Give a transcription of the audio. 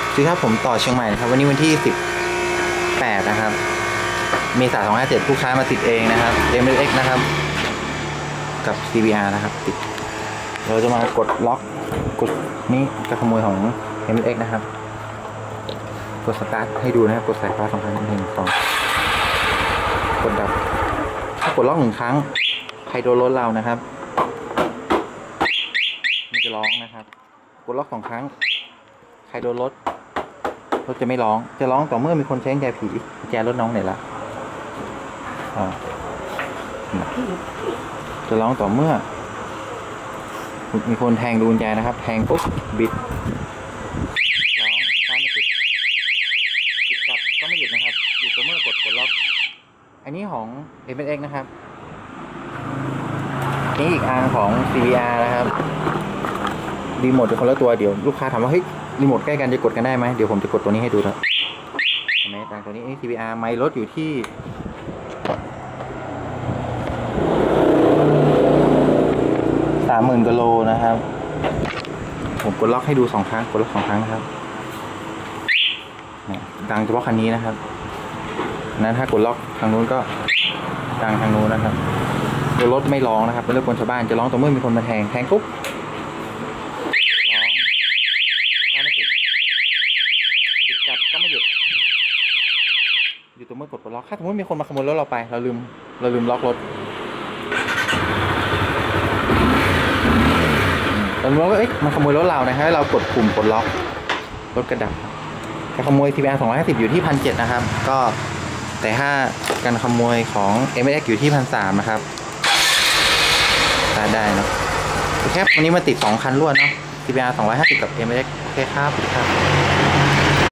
คือถ้าผมต่อเชียงใหม่นะครับวันนี้วันที่18นะครับเมษายน2557ลูกค้ามาติดเองนะครับ MLX นะครับกับ CBR นะครับติดเราจะมากดล็อกกดนี้จะขโมยของ MLX นะครับกดสตาร์ทให้ดูนะครับกดสายฟ้า2 ครั้ง1 2กดดับถ้ากดล็อก1 ครั้งใครโดนรถเรานะครับมันจะร้องนะครับกดล็อก2 ครั้งใครโดนรถจะไม่ร้องจะร้องต่อเมื่อมีคนใช้กุญแจผีกุญแจรถน้องไหนละจะร้องต่อเมื่อมีคนแทงดูกุญแจนะครับแทงปุ๊บบิดร้องถ้าไม่ติดบิดกลับก็ไม่หยุดนะครับหยุดต่อเมื่อกดล็อกอันนี้ของ MLX นะครับนี่อีกอันของ CBR นะครับรีโมทเป็นคนละตัวเดี๋ยวลูกค้าถามว่าเฮ้ยรีโมทใกล้กันจะกดกันได้ไหมเดี๋ยวผมจะกดตัวนี้ให้ดูครับเห็นไหมต่างตัวนี้ CBR ไมล์รถอยู่ที่30,000 กว่าโลนะครับผมกดล็อกให้ดู2 ครั้งกดล็อก2 ครั้งครับดังเฉพาะคันนี้นะครับนั้นถ้ากดล็อกทางนู้นก็ดังทางนู้นนะครับตัวรถไม่ร้องนะครับเป็นรถคนชาวบ้านจะร้องต่อเมื่อมีคนมาแทงปุ๊บร้องถ้าไม่ติดกลับก็ไม่หยุดอยู่ตัวเมื่อกดล็อกถ้าสมมติมีคนมาขโมยรถเราไปเราลืมล็อกรถเราก็มันขโมยรถเรานะครับเรากดปุ่มกดล็อกรถกระดับการขโมย CBR 250อยู่ที่1,700นะครับก็แต่ถ้าการขโมยของ MLX อยู่ที่1,300นะครับได้เนาะแค่วันนี้มาติด2 คันรวดเนาะ CBR 250กับ MLX โอเคครับ